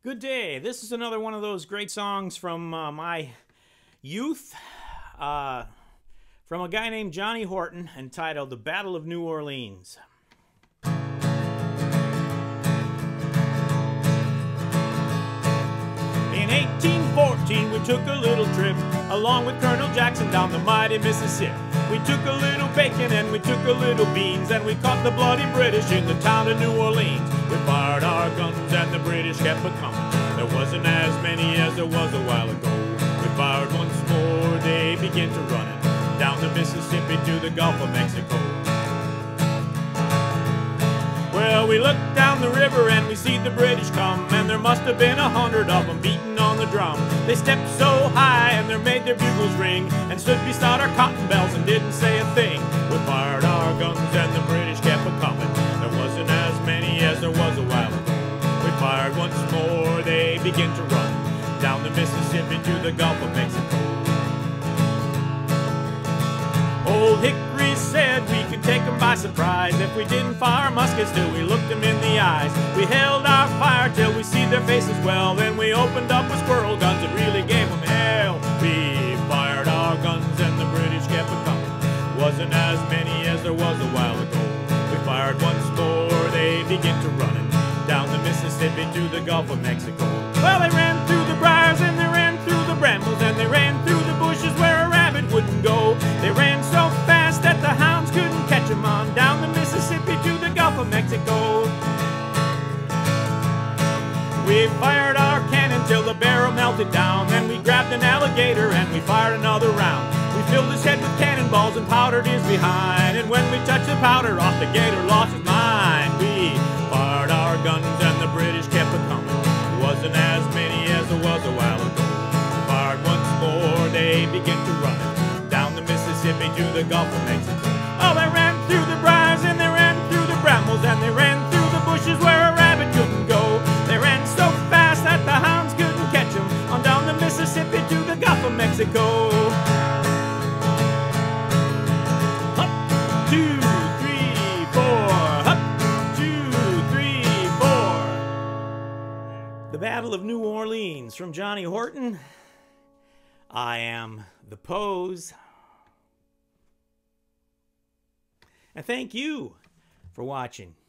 Good day. This is another one of those great songs from my youth from a guy named Johnny Horton, entitled The Battle of New Orleans. In 1814 we took a little trip along with Colonel Jackson down the mighty Mississippi. We took a little bacon and we took a little beans, and we caught the bloody British in the town of New Orleans. We fired our guns and the British kept a-coming. There wasn't as many as there was a while ago. We fired once more, they began to run it down the Mississippi to the Gulf of Mexico. Well, we looked down the river and we see the British come, and there must have been 100 of them beating on the drum. They stepped so high and they made their bugles ring, and stood beside our cotton bells and didn't say a thing. We fired our guns and the British kept a-coming. There wasn't as many as there was a while ago. We fired once more, they began to run down the Mississippi to the Gulf of Mexico. Old Hickory said we could take them by surprise if we didn't fire muskets till we looked them in the eyes. We held our fire till we see their faces well, then we opened up with squirrel guns and really gave them hell. We fired our guns and the British kept a-coming. Wasn't as many as there was a while ago. We fired once more, they began to run it down the Mississippi to the Gulf of Mexico. Well, they ran through the briars and they ran through the brambles, and they ran through the bushes where a rabbit wouldn't go. They ran so fast that the hounds couldn't catch them on down the Mississippi to the Gulf of Mexico. We fired our cannon till the barrel melted down, then we grabbed an alligator and we fired another round. We filled his head with cannonballs and powdered his behind, and when we touched the powder off, the gator lost his mind. We fired our guns and the British kept a-coming. Wasn't as many as there was a while ago. We fired once more, they began to run it down the Mississippi to the Gulf of Mexico. Oh, they ran through the briars and they ran through the brambles, and they ran through the bushes where a rabbit couldn't go. They ran so fast that the hounds couldn't catch them on down the Mississippi to the Gulf of Mexico. Up, 2, 3, 4. Up, 2, 3, 4. The Battle of New Orleans from Johnny Horton. I am the pOHz. And thank you for watching.